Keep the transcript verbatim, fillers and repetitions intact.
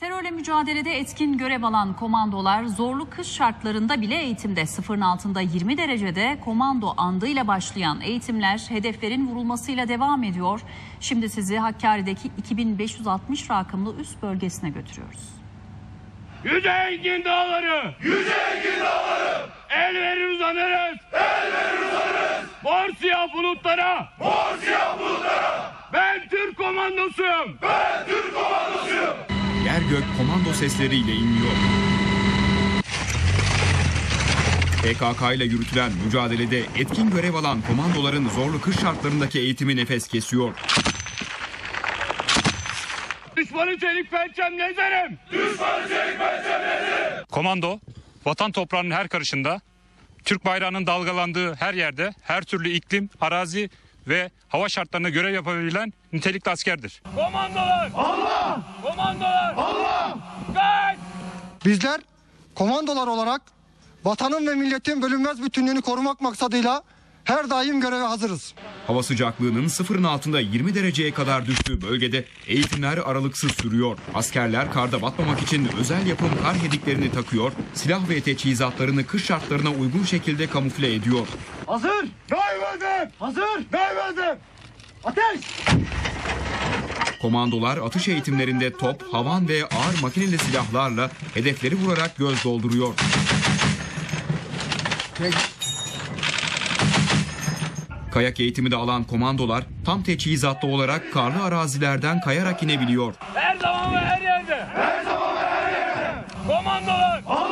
Terörle mücadelede etkin görev alan komandolar zorlu kış şartlarında bile eğitimde. Sıfırın altında yirmi derecede komando andıyla başlayan eğitimler hedeflerin vurulmasıyla devam ediyor. Şimdi sizi Hakkari'deki iki bin beş yüz altmış rakımlı üst bölgesine götürüyoruz. Yüce Engin Dağları! Yüce Engin Dağları! El verir uzanırız! El verir uzanırız! Mor siyah bulutlara! Mor siyah bulutlara! Ben Türk komandosuyum! Ben Türk komandosuyum! Yer gök komando sesleriyle inliyor. P K K ile yürütülen mücadelede etkin görev alan komandoların zorlu kış şartlarındaki eğitimi nefes kesiyor. Düşmanı çelik pençem nezerim! Düşmanı çelik pençem nezerim! Komando, vatan toprağının her karışında, Türk bayrağının dalgalandığı her yerde, her türlü iklim, arazi ve hava şartlarına görev yapabilen nitelikli askerdir. Komandolar! Allah! Komandolar! Allah! Kaç! Bizler komandolar olarak vatanın ve milletin bölünmez bütünlüğünü korumak maksadıyla her daim göreve hazırız. Hava sıcaklığının sıfırın altında yirmi dereceye kadar düştüğü bölgede eğitimler aralıksız sürüyor. Askerler karda batmamak için özel yapım kar hediklerini takıyor, silah ve teçhizatlarını kış şartlarına uygun şekilde kamufle ediyor. Hazır! Dayanmadım! Hazır! Dayanmadım! Ateş! Komandolar atış eğitimlerinde top, havan ve ağır makineli silahlarla hedefleri vurarak göz dolduruyor. Kayak eğitimi de alan komandolar tam teçhizatlı olarak karlı arazilerden kayarak inebiliyor. Her zaman ve her yerde! Her zaman ve her yerde! Komandolar! Allah!